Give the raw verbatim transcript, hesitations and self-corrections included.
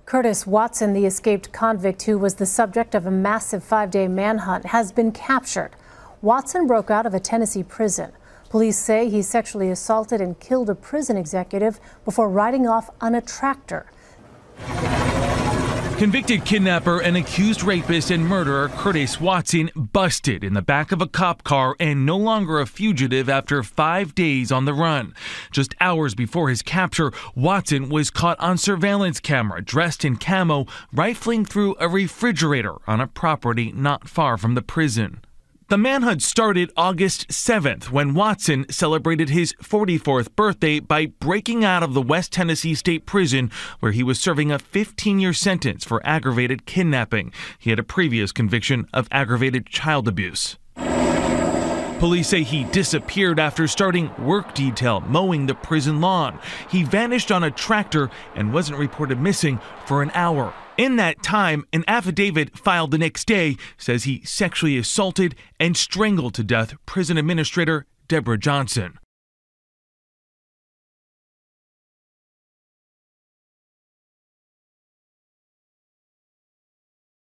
Curtis Watson, the escaped convict who was the subject of a massive five-day manhunt, has been captured. Watson broke out of a Tennessee prison. Police say he sexually assaulted and killed a prison executive before riding off on a tractor. Convicted kidnapper and accused rapist and murderer Curtis Watson busted in the back of a cop car and no longer a fugitive after five days on the run. Just hours before his capture, Watson was caught on surveillance camera dressed in camo, rifling through a refrigerator on a property not far from the prison. The manhunt started August seventh when Watson celebrated his forty-fourth birthday by breaking out of the West Tennessee State Prison, where he was serving a fifteen-year sentence for aggravated kidnapping. He had a previous conviction of aggravated child abuse. Police say he disappeared after starting work detail mowing the prison lawn. He vanished on a tractor and wasn't reported missing for an hour. In that time, an affidavit filed the next day says he sexually assaulted and strangled to death prison administrator Deborah Johnson.